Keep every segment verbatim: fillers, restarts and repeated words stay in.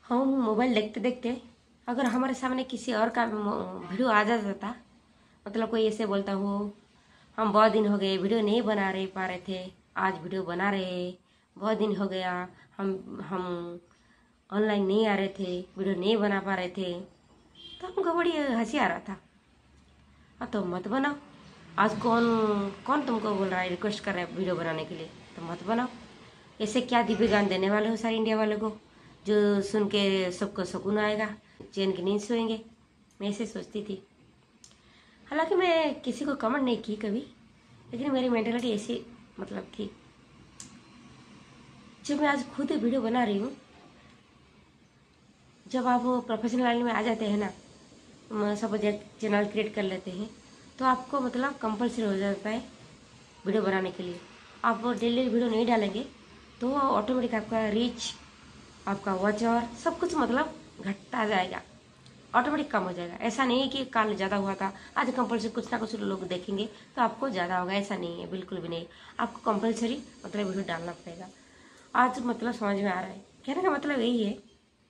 हम मोबाइल देखते देखते अगर हमारे सामने किसी और का वीडियो आ जाता था, मतलब कोई ऐसे बोलता हो हम बहुत दिन हो गए वीडियो नहीं बना रहे पा रहे थे, आज वीडियो बना रहे, बहुत दिन हो गया हम हम ऑनलाइन नहीं आ रहे थे, वीडियो नहीं बना पा रहे थे, तो हमको बड़ी हंसी आ रहा था। हाँ तो मत बनाओ। आज कौन कौन तुमको बोल रहा है, रिक्वेस्ट कर रहा है वीडियो बनाने के लिए, तो मत बनाओ। ऐसे क्या दिव्य ज्ञान देने वाले हो सारे इंडिया वालों को, जो सुन के सबको सुकून आएगा, चैन की नींद सोएंगे। मैं ऐसे सोचती थी। हालांकि मैं किसी को कमेंट नहीं की कभी, लेकिन मेरी मेंटेलिटी ऐसी मतलब थी। जब मैं आज खुद वीडियो बना रही हूँ, जब आप प्रोफेशनल लाइन में आ जाते हैं ना, सपोज एक चैनल क्रिएट कर लेते हैं, तो आपको मतलब कंपलसरी हो जाता है वीडियो बनाने के लिए। आप डेली वीडियो नहीं डालेंगे तो ऑटोमेटिक आपका रीच, आपका वॉच आवर सब कुछ मतलब घटता जाएगा, ऑटोमेटिक कम हो जाएगा। ऐसा नहीं है कि कल ज़्यादा हुआ था, आज कंपलसरी कुछ ना कुछ लोग देखेंगे तो आपको ज़्यादा होगा, ऐसा नहीं है, बिल्कुल भी नहीं। आपको कंपलसरी मतलब वीडियो डालना पड़ेगा। आज मतलब समझ में आ रहा है, कहने का मतलब यही है,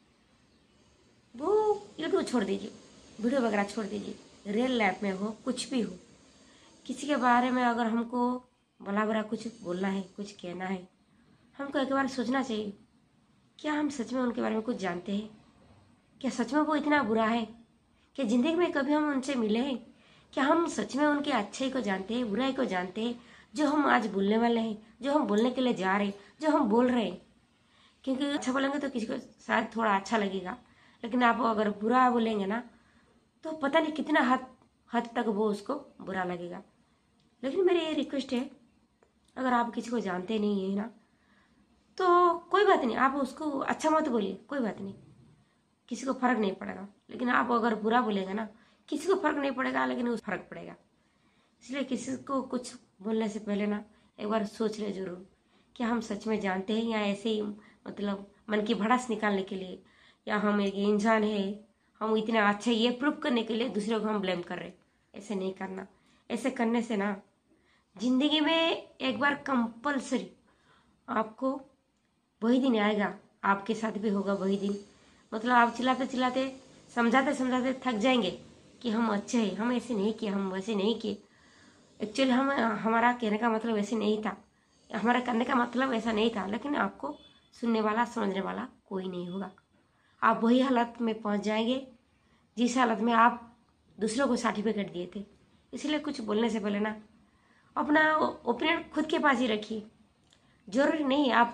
वो यूट्यूब छोड़ दीजिए, वीडियो वगैरह छोड़ दीजिए, रियल लाइफ में हो कुछ भी हो, किसी के बारे में अगर हमको भला बुरा कुछ बोलना है, कुछ कहना है, हमको एक बार सोचना चाहिए, क्या हम सच में उनके बारे में कुछ जानते हैं? क्या सच में वो इतना बुरा है? क्या जिंदगी में कभी हम उनसे मिले हैं? क्या हम सच में उनके अच्छे को जानते हैं, बुराई को जानते हैं, जो हम आज बोलने वाले हैं, जो हम बोलने के लिए जा रहे हैं, जो हम बोल रहे हैं? क्योंकि अच्छा बोलेंगे तो किसी को शायद थोड़ा अच्छा लगेगा, लेकिन आप अगर बुरा बोलेंगे ना, तो पता नहीं कितना हद हद तक वो उसको बुरा लगेगा। लेकिन मेरी ये रिक्वेस्ट है, अगर आप किसी को जानते नहीं है ना, तो कोई बात नहीं, आप उसको अच्छा मत बोलिए, कोई बात नहीं, किसी को फर्क नहीं पड़ेगा। लेकिन आप अगर बुरा बोलेगा ना, किसी को फर्क नहीं पड़ेगा, लेकिन उस फर्क पड़ेगा। इसलिए किसी को कुछ बोलने से पहले ना एक बार सोच ले जरूर, क्या हम सच में जानते हैं या ऐसे ही मतलब मन की भड़ास निकालने के लिए, या हम एक इंसान है, हम इतना अच्छा ये प्रूफ करने के लिए दूसरे को हम ब्लेम कर रहे। ऐसे नहीं करना। ऐसे करने से ना जिंदगी में एक बार कंपलसरी आपको वही दिन आएगा, आपके साथ भी होगा वही दिन, मतलब आप चिल्लाते चिल्लाते समझाते समझाते थक जाएंगे कि हम अच्छे हैं, हम ऐसे नहीं किए, हम वैसे नहीं किए। एक्चुअली हम हमारा कहने का मतलब वैसे नहीं था, हमारा करने का मतलब ऐसा नहीं था, लेकिन आपको सुनने वाला समझने वाला कोई नहीं होगा। आप वही हालत में पहुंच जाएंगे जिस हालत में आप दूसरों को सर्टिफिकेट दिए थे। इसलिए कुछ बोलने से पहले ना अपना ओपिनियन खुद के पास ही रखिए। जरूरी नहीं आप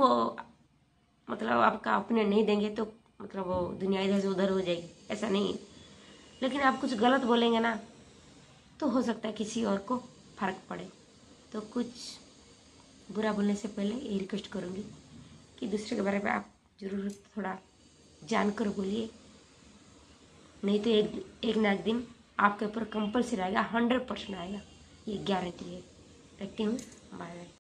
मतलब आपका ओपिनियन नहीं देंगे तो मतलब वो दुनिया इधर से उधर हो जाएगी, ऐसा नहीं है। लेकिन आप कुछ गलत बोलेंगे ना, तो हो सकता है किसी और को फर्क पड़े। तो कुछ बुरा बोलने से पहले ये रिक्वेस्ट करूँगी कि दूसरे के बारे में आप जरूर थोड़ा जानकर बोलिए, नहीं तो एक एक ना एक दिन आपके ऊपर कंपल्सरी आएगा, हंड्रेड परसेंट आएगा, ये गारंटी है। रखती हूँ, बाय बाय।